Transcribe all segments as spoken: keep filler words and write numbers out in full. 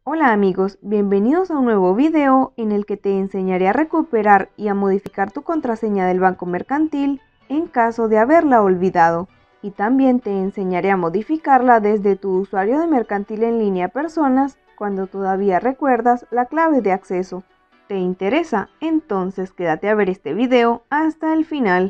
Hola amigos, bienvenidos a un nuevo video en el que te enseñaré a recuperar y a modificar tu contraseña del banco mercantil en caso de haberla olvidado. Y también te enseñaré a modificarla desde tu usuario de mercantil en línea personas cuando todavía recuerdas la clave de acceso. ¿Te interesa? Entonces quédate a ver este video hasta el final.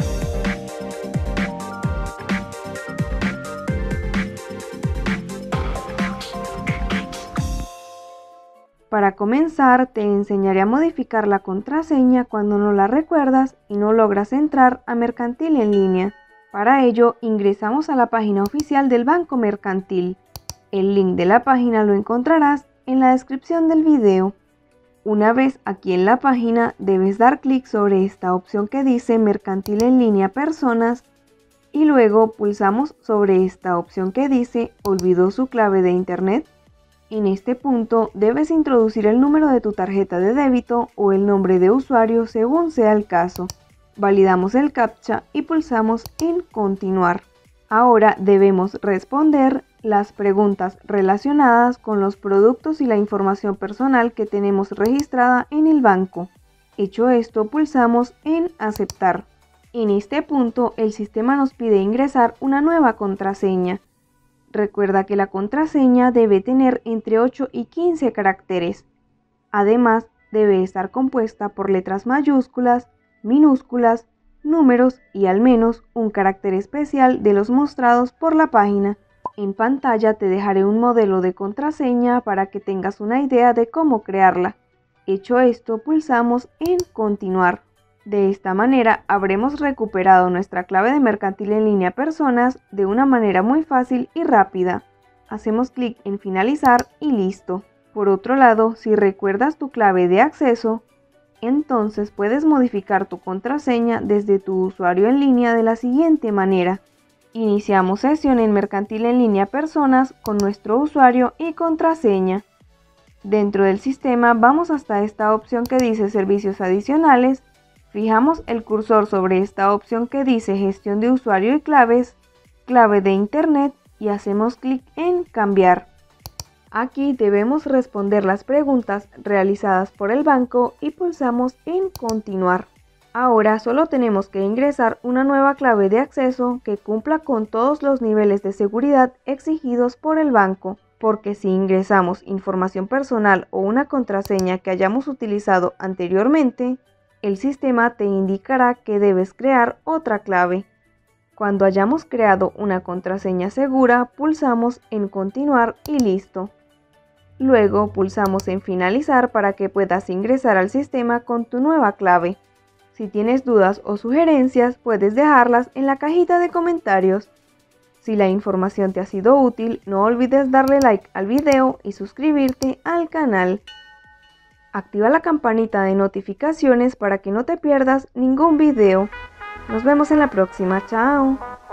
Para comenzar, te enseñaré a modificar la contraseña cuando no la recuerdas y no logras entrar a Mercantil en línea. Para ello, ingresamos a la página oficial del Banco Mercantil. El link de la página lo encontrarás en la descripción del video. Una vez aquí en la página, debes dar clic sobre esta opción que dice Mercantil en línea personas y luego pulsamos sobre esta opción que dice ¿Olvidó su clave de internet? En este punto debes introducir el número de tu tarjeta de débito o el nombre de usuario según sea el caso. Validamos el captcha y pulsamos en continuar. Ahora debemos responder las preguntas relacionadas con los productos y la información personal que tenemos registrada en el banco. Hecho esto, pulsamos en aceptar. En este punto el sistema nos pide ingresar una nueva contraseña. Recuerda que la contraseña debe tener entre ocho y quince caracteres. Además, debe estar compuesta por letras mayúsculas, minúsculas, números y al menos un carácter especial de los mostrados por la página. En pantalla te dejaré un modelo de contraseña para que tengas una idea de cómo crearla. Hecho esto, pulsamos en continuar. De esta manera habremos recuperado nuestra clave de mercantil en línea personas de una manera muy fácil y rápida. Hacemos clic en finalizar y listo. Por otro lado, si recuerdas tu clave de acceso, entonces puedes modificar tu contraseña desde tu usuario en línea de la siguiente manera. Iniciamos sesión en mercantil en línea personas con nuestro usuario y contraseña. Dentro del sistema vamos hasta esta opción que dice servicios adicionales. Fijamos el cursor sobre esta opción que dice gestión de usuario y claves, clave de internet y hacemos clic en cambiar. Aquí debemos responder las preguntas realizadas por el banco y pulsamos en continuar. Ahora solo tenemos que ingresar una nueva clave de acceso que cumpla con todos los niveles de seguridad exigidos por el banco, porque si ingresamos información personal o una contraseña que hayamos utilizado anteriormente, el sistema te indicará que debes crear otra clave. Cuando hayamos creado una contraseña segura, pulsamos en continuar y listo. Luego pulsamos en finalizar para que puedas ingresar al sistema con tu nueva clave. Si tienes dudas o sugerencias, puedes dejarlas en la cajita de comentarios. Si la información te ha sido útil, no olvides darle like al video y suscribirte al canal. Activa la campanita de notificaciones para que no te pierdas ningún video. Nos vemos en la próxima. Chao.